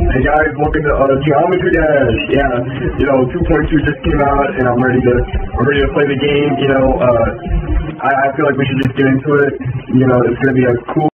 Hey guys, welcome to Geometry Dash. Yeah, 2.2 just came out, and I'm ready to play the game. I feel like we should just get into it. It's gonna be a cool